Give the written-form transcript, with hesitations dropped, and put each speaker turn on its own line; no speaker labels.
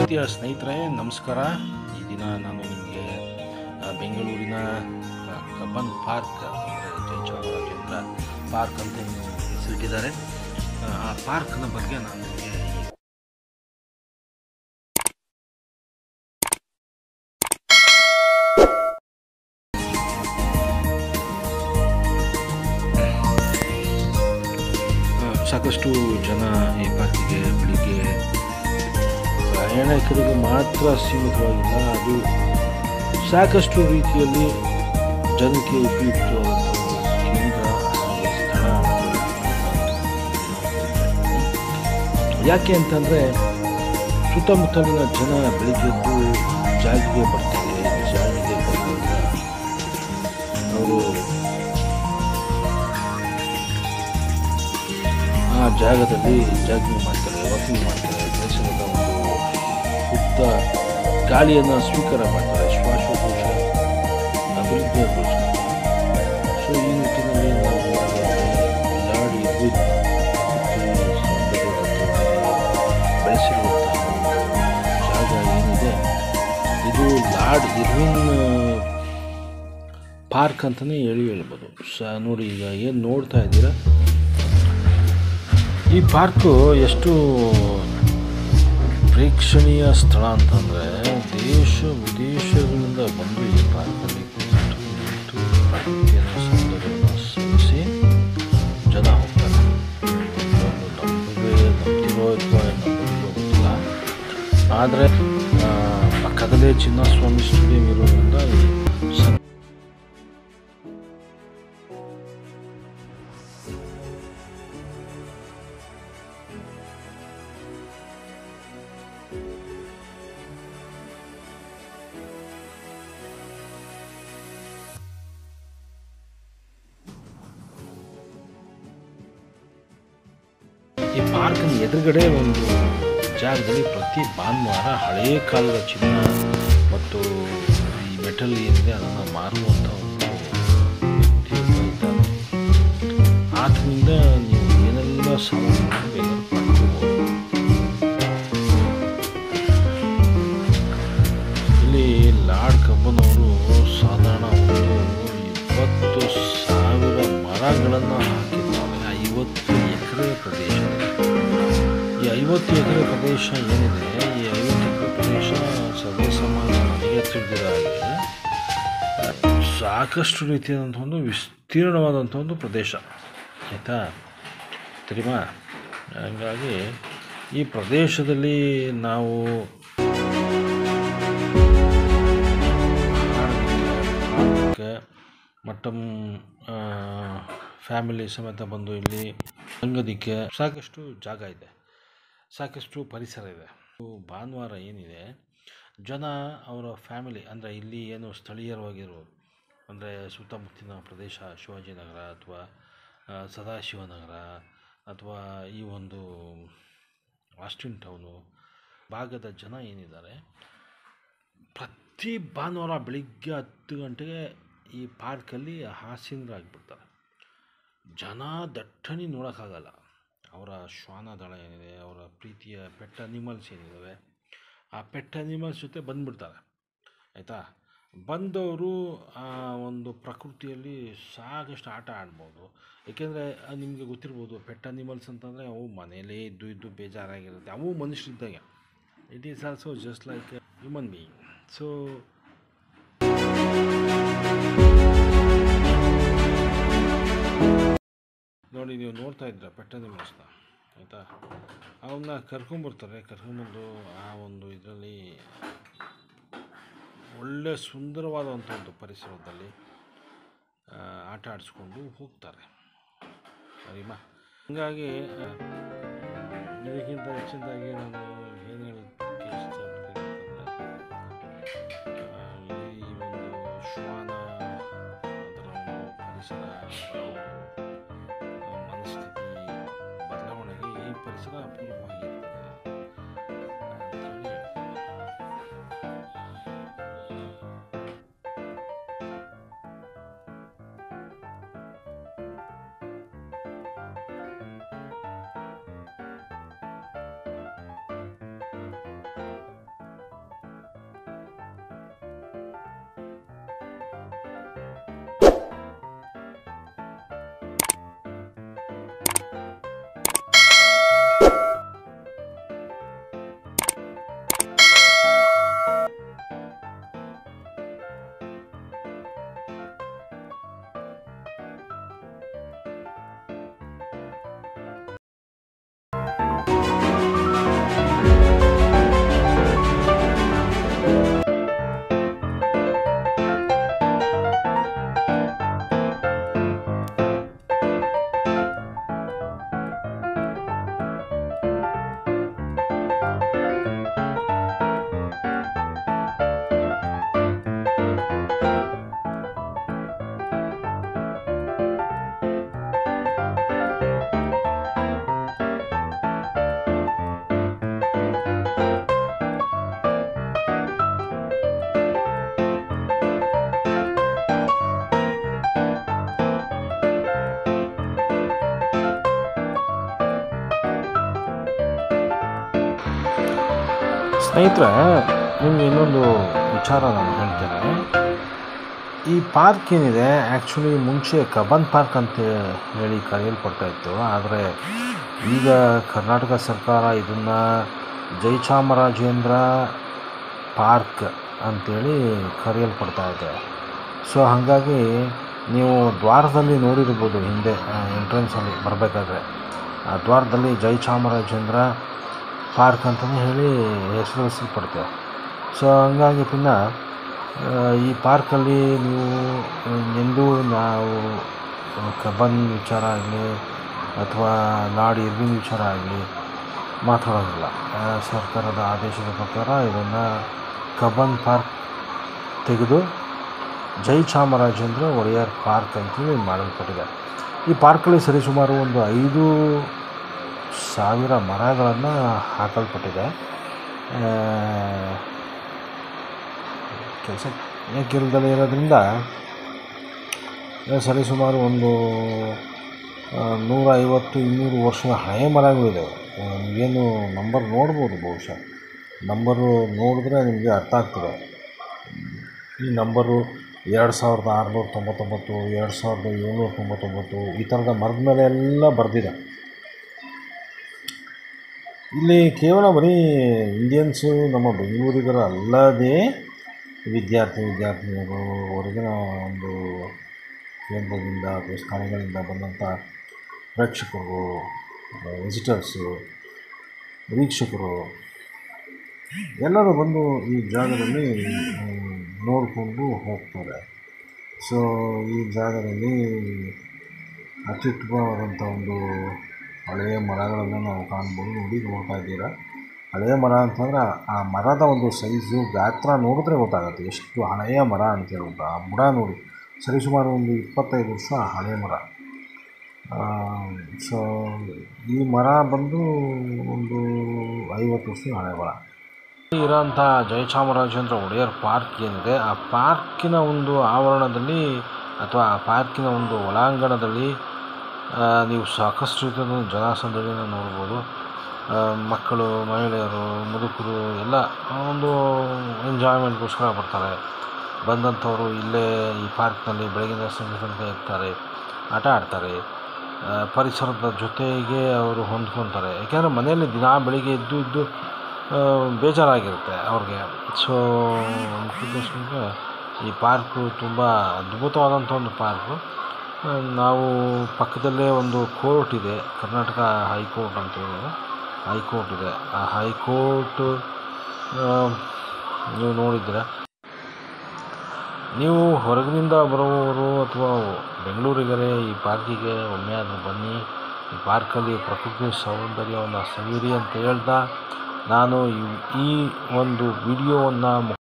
ಪ್ರೀತಿಯ ಸ್ನೇಹಿತರೆ ನಮಸ್ಕಾರ. ಈ ದಿನ ನಾನು ನಿಮಗೆ ಬೆಂಗಳೂರಿನ ಕಬ್ಬನ್ ಪಾರ್ಕ್ ಅಂದರೆ ಜಯಚಾಮರಾಜೇಂದ್ರ ಪಾರ್ಕ್ ಅಂತ ಹೆಸರಿಟ್ಟಿದ್ದಾರೆ. ಆ ಪಾರ್ಕ್ನ ಬಗ್ಗೆ ನಾನು ನಿಮಗೆ ಸಾಕಷ್ಟು ಜನ ಈ ಪಾರ್ಕಿಗೆ ಬೆಳಿಗ್ಗೆ ಪ್ರಯಾಣಿಕರಿಗೆ ಮಾತ್ರ ಸೀಮಿತವಾಗಿಲ್ಲ, ಅದು ಸಾಕಷ್ಟು ರೀತಿಯಲ್ಲಿ ಜನಕ್ಕೆ ಉಪಯುಕ್ತವಾದಂಥ ಕೇಂದ್ರ ಹಾಗೆ ಸ್ಥಳ. ಯಾಕೆ ಅಂತಂದರೆ ಸುತ್ತಮುತ್ತಲಿನ ಜನ ಬೆಳಿಗ್ಗೆದ್ದು ಜಾಗಿಗೆ ಬರ್ತಾರೆ. ಜಾಗಿಗೆ ಬಂದಾಗ ಅವರು ಆ ಜಾಗದಲ್ಲಿ ಜಾಗಿಂಗ್ ಮಾಡ್ತಾರೆ, ವಾಕಿಂಗ್ ಮಾಡ್ತಾರೆ, ಪರಿಸರದ ಒಂದು ಶುದ್ಧ ಗಾಳಿಯನ್ನು ಸ್ವೀಕಾರ ಮಾಡ್ತಾರೆ, ಶ್ವಾಸಕೋಶ ಅಭಿವೃದ್ಧಿಗೊಳಿಸ್ತಾರೆ. ಸೊ ಈ ನಿಟ್ಟಿನಲ್ಲಿ ನಾವು ಲಾರ್ಡ್ ಇರ್ವಿನ್ ಬೆಳೆಸಿರುವಂತಹ ಜಾಗ ಏನಿದೆ ಇದು ಲಾರ್ಡ್ ಇರ್ವಿನ್ ಪಾರ್ಕ್ ಅಂತಲೇ ಹೇಳ್ಬೋದು. ನೋಡಿ, ಈಗ ಏನು ನೋಡ್ತಾ ಇದ್ದೀರಾ, ಈ ಪಾರ್ಕು ಎಷ್ಟು ಪ್ರೇಕ್ಷಣೀಯ ಸ್ಥಳ ಅಂತಂದರೆ ದೇಶ ವಿದೇಶಗಳಿಂದ ಬಂದು ಈ ಪಾರ್ಕಲ್ಲಿ ಪ್ರಕೃತಿಯನ್ನು ಸೌಂದರ್ಯವನ್ನು ಸಲ್ಲಿಸಿ ಜನ ಹೋಗ್ತಾರೆ. ನಂಬಿರೋ ಅಥವಾ ನಂಬಿರೋ ಗೊತ್ತಿಲ್ಲ, ಆದರೆ ಪಕ್ಕದಲ್ಲೇ ಚಿನ್ನಸ್ವಾಮಿ ಸ್ಟೇಡಿಯಂ ಇರೋದ್ರಿಂದ ಈ ಪಾರ್ಕ್ನ ಎದುರುಗಡೆ ಒಂದು ಜಾಗದಲ್ಲಿ ಪ್ರತಿ ಭಾನುವಾರ ಹಳೆಯ ಕಾಲದ ಚಿನ್ನ ಮತ್ತು ಈ ಮೆಟಲ್ ಏನಿದೆ ಅದನ್ನು ಮಾರುವಂಥ ಒಂದು ವ್ಯಕ್ತಿ ಇದ್ದಾನೆ. ಆತನಿಂದ ನೀವು ಏನೆಲ್ಲ ಸಾಮಾನು ಬೇಕಾದ್ರೂ ಪಡ್ಕೋಬೋದು. ಇಲ್ಲಿ ಲಾರ್ಡ್ ಕಬ್ಬನ್ ಅವರು ಸಾಧಾರಣ ಒಂದು 20,000 ಮರಗಳನ್ನು ಹಾಕಿದ್ದಾರೆ. 50 ಎಕರೆ ಪ್ರದೇಶ. ಈ 50 ಎಕರೆ ಪ್ರದೇಶ ಏನಿದೆ, ಈ 50 ಎಕರೆ ಪ್ರದೇಶ ಸರ್ವಸಾಮಾನ್ಯ ನನಗೆ ತಿಳಿದಿರೋ ಹಾಗೆ ಸಾಕಷ್ಟು ರೀತಿಯಾದಂಥ ಒಂದು ವಿಸ್ತೀರ್ಣವಾದಂಥ ಒಂದು ಪ್ರದೇಶ, ಆಯಿತಾ ತಿಳಿಮಾ. ಹಾಗಾಗಿ ಈ ಪ್ರದೇಶದಲ್ಲಿ ನಾವು ಮಟ್ಟಮ್ ಫ್ಯಾಮಿಲಿ ಸಮೇತ ಬಂದು ಇಲ್ಲಿ ತಂಗೋದಕ್ಕೆ ಸಾಕಷ್ಟು ಜಾಗ ಇದೆ, ಸಾಕಷ್ಟು ಪರಿಸರ ಇದೆ. ಭಾನುವಾರ ಏನಿದೆ ಜನ ಅವರ ಫ್ಯಾಮಿಲಿ ಅಂದರೆ ಇಲ್ಲಿ ಏನು ಸ್ಥಳೀಯವಾಗಿರೋ ಅಂದರೆ ಸುತ್ತಮುತ್ತಲಿನ ಪ್ರದೇಶ ಶಿವಾಜಿನಗರ ಅಥವಾ ಸದಾಶಿವನಗರ ಅಥವಾ ಈ ಒಂದು ಆಸ್ಟಿನ್ ಟೌನು ಭಾಗದ ಜನ ಏನಿದ್ದಾರೆ ಪ್ರತಿ ಭಾನುವಾರ ಬೆಳಿಗ್ಗೆ 10 ಗಂಟೆಗೆ ಈ ಪಾರ್ಕಲ್ಲಿ ಹಾಸೀನರಾಗಿಬಿಡ್ತಾರೆ. ಜನ ದಟ್ಟಣೆ ನೋಡೋಕ್ಕಾಗಲ್ಲ. ಅವರ ಶ್ವಾನದಳ ಏನಿದೆ, ಅವರ ಪ್ರೀತಿಯ ಪೆಟ್ ಅನಿಮಲ್ಸ್ ಏನಿದ್ದಾವೆ, ಆ ಪೆಟ್ ಅನಿಮಲ್ಸ್ ಜೊತೆ ಬಂದುಬಿಡ್ತಾರೆ, ಆಯಿತಾ. ಬಂದವರು ಆ ಒಂದು ಪ್ರಕೃತಿಯಲ್ಲಿ ಸಾಕಷ್ಟು ಆಟ ಆಡ್ಬೋದು. ಏಕೆಂದರೆ ನಿಮಗೆ ಗೊತ್ತಿರ್ಬೋದು, ಪೆಟ್ ಅನಿಮಲ್ಸ್ ಅಂತಂದರೆ ಅವು ಮನೆಯಲ್ಲೇ ಇದ್ದು ಬೇಜಾರಾಗಿರುತ್ತೆ. ಅವು ಮನುಷ್ಯರಿದ್ದಾಗ it is also just like human being. So ನೋಡಿ, ನೀವು ನೋಡ್ತಾ ಇದ್ದೀರ ಪೆಟ್ ಅನಿಮಲ್ಸ್ನ, ಆಯಿತಾ. ಅವನ್ನ ಕರ್ಕೊಂಬರ್ತಾರೆ. ಕರ್ಕೊಂಬಂದು ಆ ಒಂದು ಇದರಲ್ಲಿ ಒಳ್ಳೆ ಸುಂದರವಾದಂಥ ಒಂದು ಪರಿಸರದಲ್ಲಿ ಆಟ ಆಡಿಸ್ಕೊಂಡು ಹೋಗ್ತಾರೆ, ಸರಿಮಾ. ಹೀಗಾಗಿ ಇದಕ್ಕಿಂತ ಹೆಚ್ಚಿನದಾಗಿ ನಾನು ಏನು ಹೇಳೋದಕ್ಕೆ ಇಷ್ಟಪಡ್ತೀನಿ ಅಂತಂದರೆ ಈ ಒಂದು ಶ್ವಾನ ಅದರ ಒಂದು ಪರಿಸರ ಮನಸ್ಥಿತಿ ಬದಲಾವಣೆಗೆ ಈ ಪರಿಸರ ಅಪೂರ್ವವಾಗಿರ್ತದೆ ಅಂತೇಳಿ. ಸ್ನೇಹಿತರೆ, ನಿಮ್ಗೆ ಇನ್ನೊಂದು ವಿಚಾರ ನಾನು ಹೇಳ್ತೇನೆ. ಈ ಪಾರ್ಕ್ ಏನಿದೆ ಆ್ಯಕ್ಚುಲಿ ಮುಂಚೆ ಕಬ್ಬನ್ ಪಾರ್ಕ್ ಅಂತ ಹೇಳಿ ಕರೆಯಲ್ಪಡ್ತಾಯಿತ್ತು. ಆದರೆ ಈಗ ಕರ್ನಾಟಕ ಸರ್ಕಾರ ಇದನ್ನು ಜಯಚಾಮರಾಜೇಂದ್ರ ಪಾರ್ಕ್ ಅಂಥೇಳಿ ಕರೆಯಲ್ಪಡ್ತಾ ಇದೆ. ಸೊ ಹಾಗಾಗಿ ನೀವು ದ್ವಾರದಲ್ಲಿ ನೋಡಿರ್ಬೋದು, ಹಿಂದೆ ಎಂಟ್ರೆನ್ಸಲ್ಲಿ ಬರಬೇಕಾದ್ರೆ ಆ ದ್ವಾರದಲ್ಲಿ ಜಯಚಾಮರಾಜೇಂದ್ರ ಪಾರ್ಕ್ ಅಂತಲೇ ಹೇಳಿ ಹೆಸರಿಸಲ್ಪಡ್ತೇವೆ. ಸೊ ಹಂಗಾಗಿ ಪಿನ್ನ ಈ ಪಾರ್ಕಲ್ಲಿ ನೀವು ಎಂದೂ ನಾವು ಕಬ್ಬನ್ ವಿಚಾರ ಆಗಲಿ ಅಥವಾ ಲಾರ್ಡ್ ಇರ್ವಿನ್ ವಿಚಾರ ಆಗಲಿ ಮಾತಾಡೋದಿಲ್ಲ. ಸರ್ಕಾರದ ಆದೇಶದ ಪ್ರಕಾರ ಇದನ್ನು ಕಬ್ಬನ್ ಪಾರ್ಕ್ ತೆಗೆದು ಜಯಚಾಮರಾಜೇಂದ್ರ ಒಡೆಯರ್ ಪಾರ್ಕ್ ಅಂತೇಳಿ ಮಾಡಲ್ಪಟ್ಟಿದೆ. ಈ ಪಾರ್ಕಲ್ಲಿ ಸರಿಸುಮಾರು ಒಂದು 5,000 ಮರಗಳನ್ನು ಹಾಕಲ್ಪಟ್ಟಿದೆ. ಕೆಲಸದಲ್ಲೇ ಇರೋದ್ರಿಂದ ಸರಿಸುಮಾರು ಒಂದು 150-200 ವರ್ಷದ ಹಳೆಯ ಮರಗಳಿದ್ದಾವೆ. ಏನು ನಂಬರ್ ನೋಡ್ಬೋದು, ಬಹುಶಃ ನಂಬರು ನೋಡಿದ್ರೆ ನಿಮಗೆ ಅರ್ಥ ಆಗ್ತದೆ. ಈ ನಂಬರು 2699, 2799 ಈ ಥರದ ಮರದ ಮೇಲೆ ಎಲ್ಲ ಬರೆದಿದೆ. ಇಲ್ಲಿ ಕೇವಲ ಬರೀ ಇಂಡಿಯನ್ಸು, ನಮ್ಮ ಬೆಂಗಳೂರಿಗರು ಅಲ್ಲದೆ ವಿದ್ಯಾರ್ಥಿನಿಯರು, ಹೊರಗಿನ ಒಂದು ಕೇಂದ್ರದಿಂದ ಅಥವಾ ಸ್ಥಳಗಳಿಂದ ಬಂದಂಥ ಪ್ರೇಕ್ಷಕರು, ವಿಸಿಟರ್ಸು, ವೀಕ್ಷಕರು ಎಲ್ಲರೂ ಬಂದು ಈ ಜಾಗದಲ್ಲಿ ನೋಡಿಕೊಂಡು ಹೋಗ್ತಾರೆ. ಸೊ ಈ ಜಾಗದಲ್ಲಿ ಅತ್ಯುತ್ತಮವಾದಂಥ ಒಂದು ಹಳೆಯ ಮರಗಳನ್ನು ನಾವು ಕಾಣ್ಬೋದು. ನೋಡ್ತಾ ಇದ್ದೀರಾ, ಹಳೆಯ ಮರ ಅಂತಂದರೆ ಆ ಮರದ ಒಂದು ಸೈಜು, ಗಾತ್ರ ನೋಡಿದ್ರೆ ಗೊತ್ತಾಗುತ್ತೆ ಎಷ್ಟು ಹಳೆಯ ಮರ ಅಂತ ಹೇಳ್ಬಿಟ್ಟು. ಆ ಬುಡ ನೋಡಿ, ಸರಿಸುಮಾರು ಒಂದು 25 ವರ್ಷ ಹಳೆಯ ಮರ. ಸೊ ಈ ಮರ ಬಂದು ಒಂದು 50 ವರ್ಷದ ಹಳೆಯ ಮರ. ಇರೋಂಥ ಜಯಚಾಮರಾಜೇಂದ್ರ ಒಡೆಯರ್ ಪಾರ್ಕ್ ಏನಿದೆ, ಆ ಪಾರ್ಕಿನ ಒಂದು ಆವರಣದಲ್ಲಿ ಅಥವಾ ಆ ಪಾರ್ಕಿನ ಒಂದು ಒಳಾಂಗಣದಲ್ಲಿ ನೀವು ಸಾಕಷ್ಟು ರೀತಿಯ ಜನಸಂದಣಿಯನ್ನು ನೋಡ್ಬೋದು. ಮಕ್ಕಳು, ಮಹಿಳೆಯರು, ಮುದುಕರು ಎಲ್ಲ ಒಂದು ಎಂಜಾಯ್ಮೆಂಟ್ಗೋಸ್ಕರ ಬರ್ತಾರೆ. ಬಂದಂಥವರು ಇಲ್ಲೇ ಈ ಪಾರ್ಕ್ನಲ್ಲಿ ಬೆಳಗಿನ ಸಂಜೆ ತನಕ ಇರ್ತಾರೆ, ಆಟ ಆಡ್ತಾರೆ, ಪರಿಸರದ ಜೊತೆಗೆ ಅವರು ಹೊಂದ್ಕೊತಾರೆ. ಯಾಕೆಂದರೆ ಮನೆಯಲ್ಲಿ ದಿನ ಬೆಳಿಗ್ಗೆ ಇದ್ದು ಬೇಜಾರಾಗಿರುತ್ತೆ ಅವ್ರಿಗೆ. ಸೊ ಅದಕ್ಕೋಸ್ಕರ ಈ ಪಾರ್ಕು ತುಂಬ ಅದ್ಭುತವಾದಂಥ ಒಂದು ಪಾರ್ಕು. ನಾವು ಪಕ್ಕದಲ್ಲೇ ಒಂದು ಕೋರ್ಟ್ ಇದೆ, ಕರ್ನಾಟಕ ಹೈಕೋರ್ಟ್ ಅಂತೇಳಿ ಹೈಕೋರ್ಟ್ ಇದೆ. ಆ ಹೈಕೋರ್ಟ್ ನೀವು ನೋಡಿದ್ದೀರ. ನೀವು ಹೊರಗಿನಿಂದ ಬರುವವರು ಅಥವಾ ಬೆಂಗಳೂರಿಗರೇ ಈ ಪಾರ್ಕಿಗೆ ಒಮ್ಮೆ ಆದರೂ ಬನ್ನಿ. ಈ ಪಾರ್ಕಲ್ಲಿ ಪ್ರಕೃತಿ ಸೌಂದರ್ಯವನ್ನು ಸವಿಯಿರಿ ಅಂತ ಹೇಳ್ತಾ ನಾನು ಈ ಒಂದು ವಿಡಿಯೋವನ್ನು